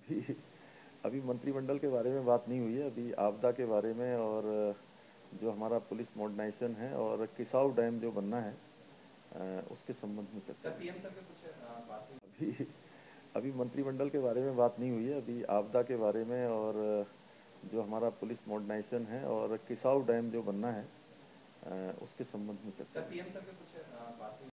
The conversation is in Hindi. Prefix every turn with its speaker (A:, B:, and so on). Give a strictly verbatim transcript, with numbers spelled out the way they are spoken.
A: अभी अभी मंत्रिमंडल के बारे में बात नहीं हुई है। अभी आपदा के बारे में और जो हमारा पुलिस मॉडर्नाइजेशन है और किसाऊ डैम जो बनना है अ, उसके संबंध में चर्चा
B: सर
A: हुई।
B: पीएम सर के कुछ अ, बात हुई?
A: अभी अभी मंत्रिमंडल के बारे में बात नहीं हुई है। अभी आपदा के बारे में और जो हमारा पुलिस मॉडर्नाइजेशन है और किसाऊ डैम जो बनना है अ, उसके संबंध में चर्चा
B: सर
A: हुई।
B: पीएम सर के कुछ अ, बात हुई?